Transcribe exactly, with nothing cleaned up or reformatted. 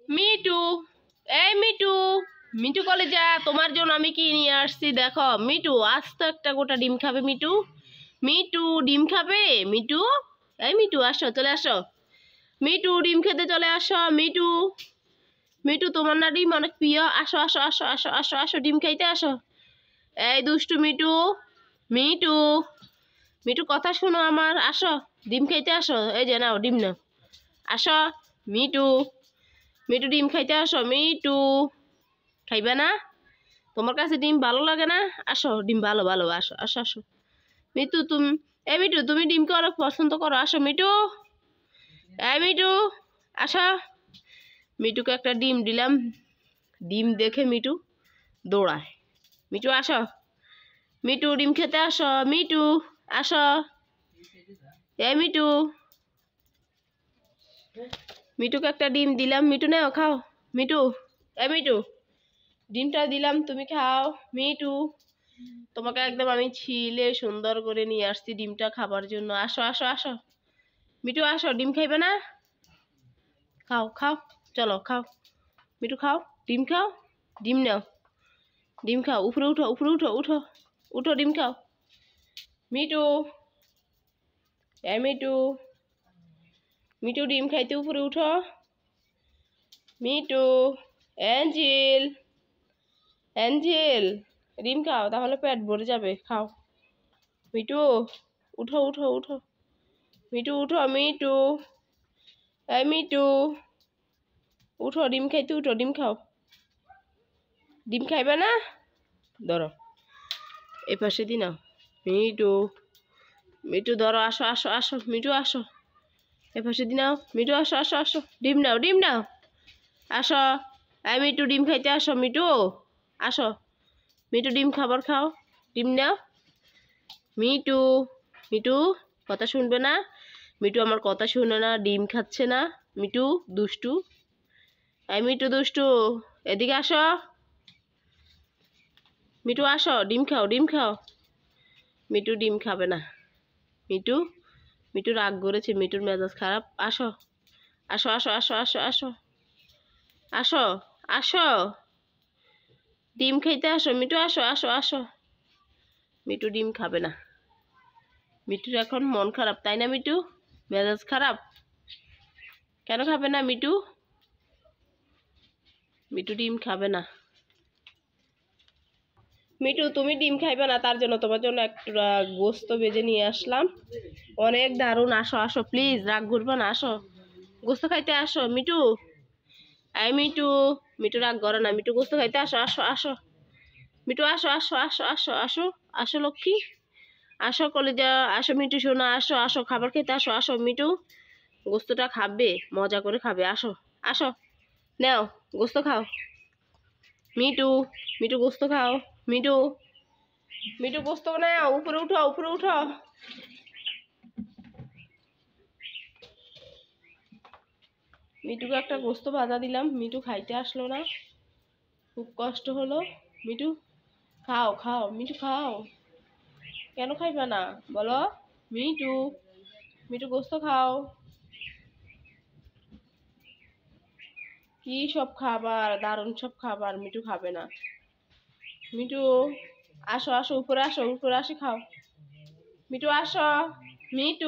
Me too, এই me too, me too কলেজা, তোমার জন্য আমি কি নিয়ে আসছি দেখো। মিটু আজ তো একটা গোটা ডিম খাবে। মিটু, মিটু ডিম খাবে। মিটু, এই মিটু আসো, চলে আসো। মিটু ডিম খেতে চলে আসো। মিটু, মিটু তোমার না ডিম অনেক প্রিয়। আসো আসো আসো আসো আসো আসো ডিম খাইতে আসো। এই দুষ্টু মিটু, মিটু, মিটু কথা শোনো আমার, আসো ডিম খাইতে আসো। এই যে নাও ডিম নাও, আসো। মিটু, মিটু ডিম খাইতে আসো। মিটু খাইবে না? তোমার কাছে ডিম ভালো লাগে না? আসো, ডিম ভালো ভালো, আসো আসো আসো। মিটু তুমি, এই মিটু তুমি ডিমকে অনেক পছন্দ করো। আসো মিটু, এই মিটু আসো। মিটুকে একটা ডিম দিলাম, ডিম দেখে মিটু দৌড়ায়। মিটু আসো, মিটু ডিম খেতে আসো। মিটু আসো, এই মিটু, মিটুকে একটা ডিম দিলাম। মিটু নাও খাও। মিটু, এই মিটু ডিমটা দিলাম, তুমি খাও। মিটু তোমাকে একদম আমি ছিলে সুন্দর করে নিয়ে আসছি ডিমটা খাবার জন্য। আসো আসো আসো। মিটু আসো, ডিম খাইবে না? খাও খাও, চলো খাও। মিটু খাও, ডিম খাও, ডিম নাও, ডিম খাও। উপরে উঠো, উপরে উঠো, উঠো উঠো, ডিম খাও। মিটু, এ মিটু, মিটু ডিম খাইতে উপরে উঠো। মিটু, অ্যাঞ্জেল, অ্যাঞ্জেল ডিম খাও, তাহলে পেট ভরে যাবে, খাও। মিটু উঠো উঠো উঠো, মিটু উঠো। মিটু, এই মিটু উঠো, ডিম খাইতে উঠো, ডিম খাও। ডিম খাইবে না? ধরো, এ পাশে দি নাও। মিটু, মিটু ধরো, আসো আসো আসো। মিটু আসো, এ পাশে দি নাও। মিটু আসো আসো আসো, ডিম নাও, ডিম নাও, আসো। এই মিটু ডিম খাইতে আসো। মিটু আসো, মিটু ডিম খাবার খাও, ডিম নাও। মিটু, মিটু কথা শুনবে না? মিটু আমার কথা শুনে না, ডিম খাচ্ছে না। মিটু দুষ্টু, এই মিটু দুষ্টু, এদিকে আসো। মিটু আসো, ডিম খাও, ডিম খাও। মিটু ডিম খাবে না। মিটু, মিটু রাগ করেছে, মিটুর মেজাজ খারাপ। আসো আসো আসো আসো আসো আসো আসো আসো, ডিম খাইতে আসো। মিটু আসো আসো আসো। মিটু ডিম খাবে না। মিটুর এখন মন খারাপ, তাই না মিটু? মেজাজ খারাপ, কেন খাবে না মিটু? মিটু ডিম খাবে না। মিটু তুমি ডিম খাইবে না, তার জন্য তোমার জন্য একটা গোস্ত ভেজে নিয়ে আসলাম, অনেক দারুণ। আসো আসো, প্লিজ রাগ করবে না, আসো গোস্ত খাইতে আসো। মিটু, এই মিটু, মিটু রাগ করে না, মিটু গোস্ত খাইতে আসো আসো আসো। মিটু আসো আসো আসো আসো আসো আসো লক্ষ্মী, আসো কলেজা, আসো মিটু শোনা, আসো আসো খাবার খেতে আসো। আসো মিটু গোস্তটা খাবে, মজা করে খাবে, আসো আসো, নাও গোস্ত খাও। মিটু, মিটু গোস্ত খাও। মিটু, মিটু গোস্ত নাও, উপরে উঠো, উপরে উঠো। মিটুকে একটা গোস্ত ভাজা দিলাম, মিটু খাইতে আসলো না, খুব কষ্ট হলো। মিটু খাও খাও, মিটু খাও, কেন খাইবে না বলো? মিটু, মিটু গোস্ত খাও। কি সব খাবার, দারুণ সব খাবার, মিটু খাবে না। মিটু আসো আসো, উপরে আসো, উপরে আসি খাও। মিটু আসো, মিটু।